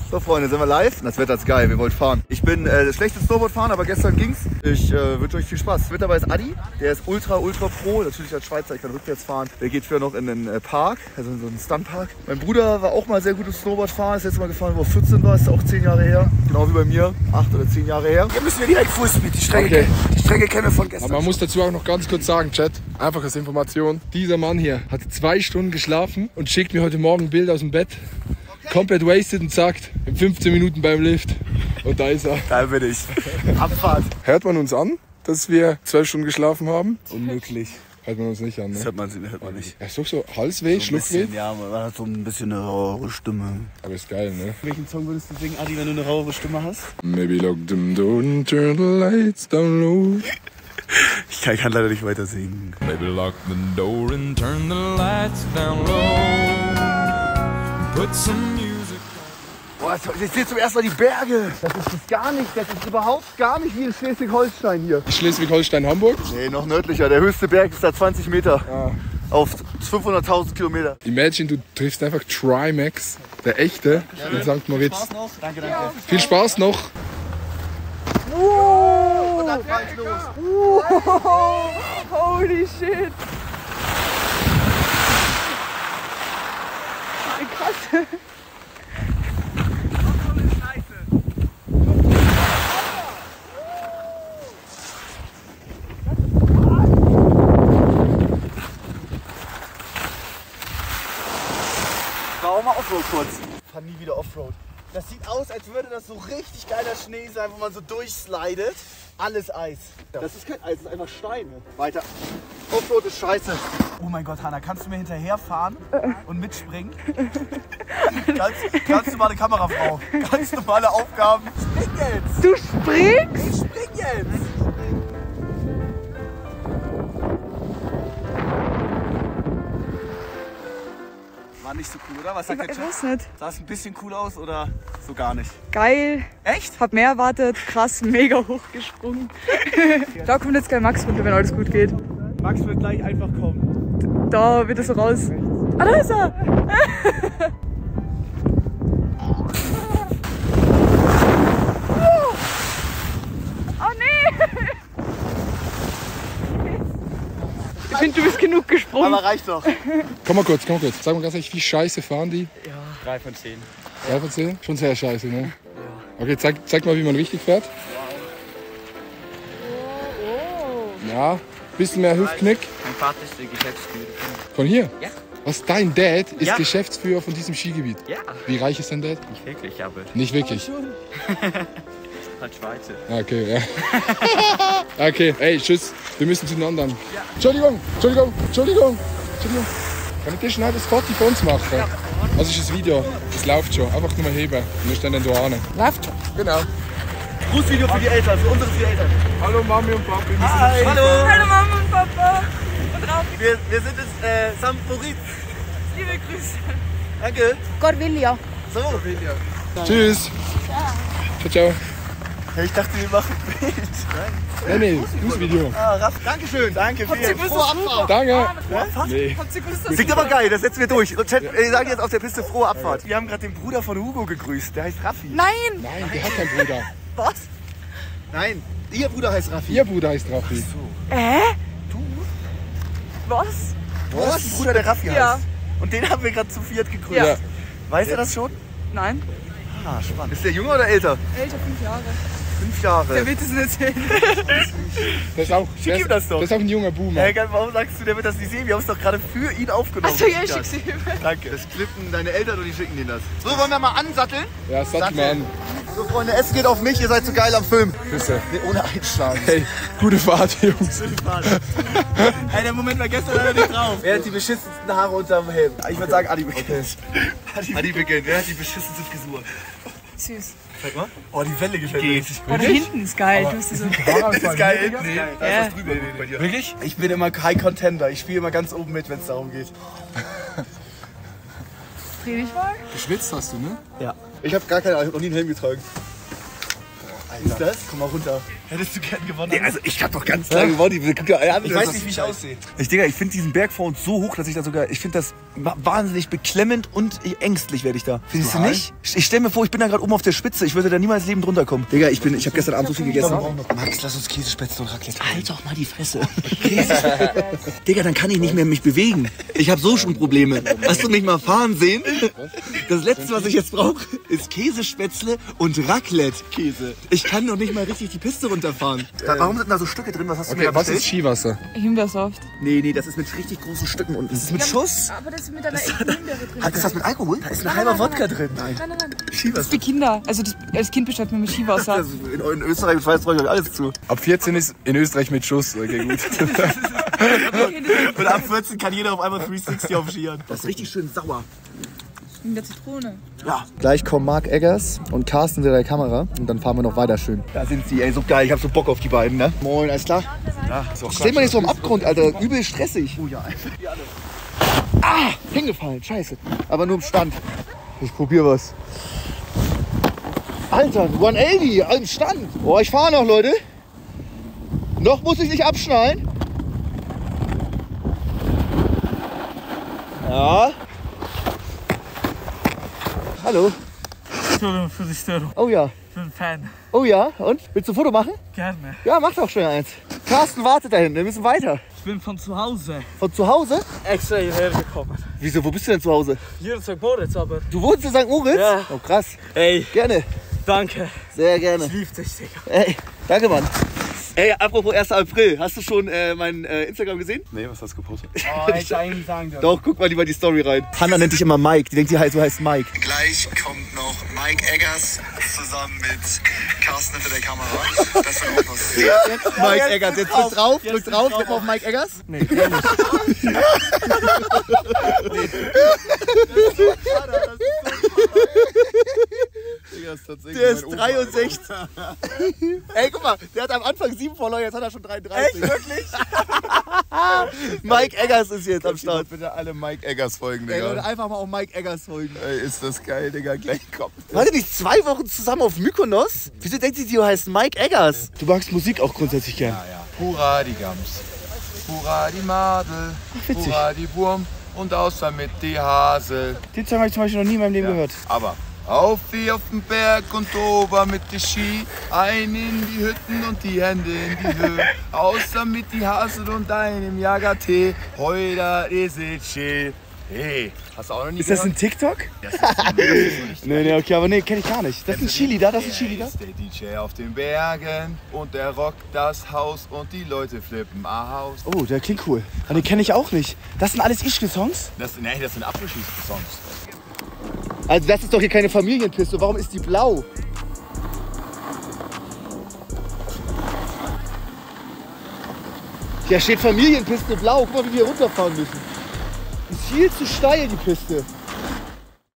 So Freunde, sind wir live? Das Wetter ist geil, wir wollen fahren. Ich bin das schlechte Snowboard-Fahren, aber gestern ging's. Ich wünsche euch viel Spaß. Mit dabei ist Adi, der ist ultra pro. Natürlich als Schweizer, ich kann rückwärts fahren. Der geht früher noch in den Park, also in so einen Stuntpark. Mein Bruder war auch mal sehr gutes Snowboard-Fahren. Ist jetzt mal gefahren, wo er 14 war, ist auch 10 Jahre her. Genau wie bei mir, 8 oder 10 Jahre her. Hier müssen wir direkt Fullspeed, die Strecke kennen wir von gestern. Aber man muss dazu auch noch ganz kurz sagen, Chat, einfach als Information. Dieser Mann hier hat 2 Stunden geschlafen und schickt mir heute Morgen ein Bild aus dem Bett. Komplett wasted und sagt, in 15 Minuten beim Lift. Und da ist er. Da bin ich. Abfahrt. Hört man uns an, dass wir 12 Stunden geschlafen haben? Unmöglich. Hört man uns nicht an, ne? Das hört man nicht. Ja, ist doch so Halsweh, Schluckweh. Ja, man hat so ein bisschen eine rauere Stimme. Aber ist geil, ne? Welchen Song würdest du singen, Adi, wenn du eine rauere Stimme hast? Maybe lock them door and turn the lights down low. Ich kann leider nicht weiter singen. Maybe lock the door and turn the lights down low. Put some music. Boah, ich sehe zum ersten Mal die Berge. Das ist überhaupt gar nicht wie in Schleswig-Holstein hier. Schleswig-Holstein-Hamburg. Nee, noch nördlicher. Der höchste Berg ist da 20 Meter. Ah. Auf 500.000 Kilometer. Imagine, du triffst einfach Trimax, der echte, in St. Moritz. Spaß noch? Danke. Viel Spaß noch. Und dann fahrt's los. Holy shit! Krass! War auch mal Offroad kurz. Fahr nie wieder Offroad. Das sieht aus, als würde das so richtig geiler Schnee sein, wo man so durchslidet. Alles Eis. Das ist kein Eis, das ist einfach Steine. Weiter. Offroad ist scheiße. Oh mein Gott, Hanna, kannst du mir hinterherfahren und mitspringen? Ganz normale Kamerafrau. Ganz normale Aufgaben. Spring jetzt! Du springst? Ich spring jetzt! War nicht so cool, oder? Was sagt der Ich Chat? weiß nicht. Sah es ein bisschen cool aus oder so gar nicht? Geil. Echt? Hab mehr erwartet. Krass, mega hochgesprungen. Da kommt jetzt gleich Max runter, wenn alles gut geht. Max wird gleich einfach kommen. Da wird er so raus. Ah, da ist er! Oh nee! Ich finde, du bist genug gesprungen. Aber reicht doch. Komm mal kurz. Sag mal ganz ehrlich, wie scheiße fahren die? 3 von 10. 3 von 10? Schon sehr scheiße, ne? Ja. Okay, zeig mal, wie man richtig fährt. Ja, bisschen mehr Hüftknick. Mein Vater ist der Geschäftsführer. Von hier? Ja. Was, dein Dad ist Ja. Geschäftsführer von diesem Skigebiet? Ja. Wie reich ist dein Dad? Nicht wirklich, aber Nicht wirklich. halt Schweizer. Okay, ja. Okay, ey, tschüss. Wir müssen zueinander. Ja. Entschuldigung. Kann ich dir schnell das Foto von uns machen? Also ist das Video, das läuft schon. Einfach nur mal heben. Und wir stehen dann da an. Läuft schon. Genau. Grußvideo für die Eltern, für unsere 4 Eltern. Hallo Mami und Papi. Hi. Hallo. Hallo Mama und Papa. Und Raufi, Wir sind in St. Moritz. liebe Grüße. Danke. Gott will ja. So. Tschüss. Ciao. Ja, ich dachte, wir machen ein Bild. Nee, Grußvideo. Ah, Raff, Dankeschön. Danke. Frohe Abfahrt. Danke. Nee. Singt aber geil, das setzen wir durch. Und Chat, wir sagen jetzt auf der Piste frohe Abfahrt. Wir haben gerade den Bruder von Hugo gegrüßt. Der heißt Raffi. Nein! Nein, der hat keinen Bruder. Was? Nein, ihr Bruder heißt Raffi. Ihr Bruder heißt Raffi. Was? Du hast einen Bruder, der Raffi heißt. Ja. Und den haben wir gerade zu viert gegrüßt. Ja. Weiß er das schon? Nein. Ah, spannend. Ist der jünger oder älter? Älter, 5 Jahre. 5 Jahre. Der wird es nicht erzählen. Das ist auch, Schick ihm das doch. Das ist auch ein junger Boomer. Hey, warum sagst du, der wird das nicht sehen? Wir haben es doch gerade für ihn aufgenommen. Achso, ja, ich schick's ihm. Danke. Das klippen deine Eltern und die schicken denen das. So, wollen wir mal ansatteln? Ja, sattel mal an. So, Freunde, Essen geht auf mich. Ihr seid so geil am Film. Küsse. Nee, ohne Einschlagen. Hey, gute Fahrt, Jungs. Hey, der Moment war gestern leider nicht drauf. Wer hat die beschissensten Haare unterm Helm? Ich würde sagen, Adi beginnt. Adi beginnt. Wer hat die beschissenste Frisur? Süß. Zeig mal. Oh, die Welle gefällt mir richtig Oh, da hinten ist geil. Du hast so ist geil. Nee, da Ja. ist was drüber bei dir. Wirklich? Ich bin immer High Contender. Ich spiele immer ganz oben mit, wenn es darum geht. Dreh dich mal. Geschwitzt hast du, ne? Ja. Ich habe gar keine Ahnung. Ich habe noch nie einen Helm getragen. Ist das? Komm mal runter. Hättest du gern gewonnen? Nee, also ich hab doch ganz klar gewonnen. Ich weiß nicht, wie ich aussehe. Ich finde diesen Berg vor uns so hoch, dass ich da sogar, ich finde das wahnsinnig beklemmend und ängstlich werde ich da. Findest du nicht? Ich stell mir vor, ich bin da gerade oben auf der Spitze. Ich würde da niemals lebend runterkommen. Digga, ich habe gestern Abend so viel gegessen. Max, lass uns Käsespätzle und Raclette. Halt doch mal die Fresse. Digga, dann kann ich nicht mehr mich bewegen. Ich habe so schon Probleme. Hast du mich mal fahren sehen? Das Letzte, was ich jetzt brauche, ist Käsespätzle und Raclette. Käse. Ich kann noch nicht mal richtig die Piste runterfahren. Warum sind da so Stücke drin? Was hast du Okay, mir was ist Skiwasser? Himbeersaft. Nee, das ist mit richtig großen Stücken unten. Das ist mit Schuss. Aber das ist mit einer echten Himbeere drin. Ist das mit Alkohol? Da ist ein Halber Wodka drin. Nein. Das ist für Kinder. Also als Kind bestellt man mit Skiwasser. In Österreich und Schweiz traue ich euch alles zu. Ab 14 ist in Österreich mit Schuss. Okay, gut. Und ab 14 kann jeder auf einmal 360 auf Skiern. Das ist richtig schön sauer. In der Zitrone. Ja. Gleich kommen Marc Eggers und Carsten hinter der Kamera und dann fahren wir noch weiter schön. Da sind sie, ey, so geil. Ich hab so Bock auf die beiden, ne? Moin, alles klar? Ja, ist auch Stell mal nicht so am Abgrund, Alter. Übel stressig. Oh ja. Ah, hingefallen. Scheiße. Aber nur im Stand. Ich probier was. Alter, 180 im Stand. Oh, ich fahre noch, Leute. Noch muss ich nicht abschnallen. Ja. Hallo. Entschuldigung für die Störung. Oh ja. Ich bin ein Fan. Oh ja. Und? Willst du ein Foto machen? Gerne. Ja, mach doch schnell eins. Carsten wartet da hinten. Wir müssen weiter. Ich bin von zu Hause Von zu Hause? extra hierher gekommen. Wieso? Wo bist du denn zu Hause? Hier in St. Moritz, aber Du wohnst in St. Moritz? Ja. Oh krass. ey, Gerne. danke. Sehr gerne. Ich lieb dich, Digga. Ey, danke, Mann. Ey, apropos 1. April. Hast du schon mein Instagram gesehen? Nee, was hast du gepostet? Oh, ich eigentlich sagen dürfen. Doch, guck mal lieber die Story rein. Hanna nennt dich immer Mike. Die denkt, die so heißt Mike. Gleich kommt noch Mike Eggers zusammen mit Carsten hinter der Kamera. Das wird auch was. Mike Eggers, jetzt drück drauf, drück mal auf Mike Eggers. Nee, ehrlich. Der ist 63. Ey, guck mal, der hat am Anfang 7 Follower, jetzt hat er schon 33. Echt, wirklich? Mike Eggers ist jetzt am Start. Bitte alle Mike Eggers folgen, Ey, Leute, Digga. einfach mal auf Mike Eggers folgen. Ey, ist das geil, Digga. Gleich kommt. Warte nicht 2 Wochen zusammen auf Mykonos? Wieso denkt sie, du heißt Mike Eggers? Du magst Musik auch grundsätzlich gern. Ja. Hurra die Gams, hurra die Madel, witzig. hurra die Wurm und aus damit die Hasel. Den Song habe ich zum Beispiel noch nie in meinem Leben gehört. Aber auf wie auf den Berg und ober mit die Ski, ein in die Hütten und die Hände in die Höhe. Außer mit die Hasel und einem Jagertee, heute ist es schön. Hey, hast du auch noch nie Ist das gehört? ein TikTok? Das ist so richtig Nee, okay, aber nee, kenn ich gar nicht. Das ist ein Cheerleader, das ist ein Er Cheerleader. ist der DJ auf den Bergen und der rockt das Haus und die Leute flippen aus. Oh, der klingt cool. Aber den kenne ich auch nicht. Das sind alles Ischke-Songs? Das sind Abschießsongs. Also das ist doch hier keine Familienpiste. Warum ist die blau? Hier steht Familienpiste blau. Guck mal, wie wir hier runterfahren müssen. Ist viel zu steil, die Piste.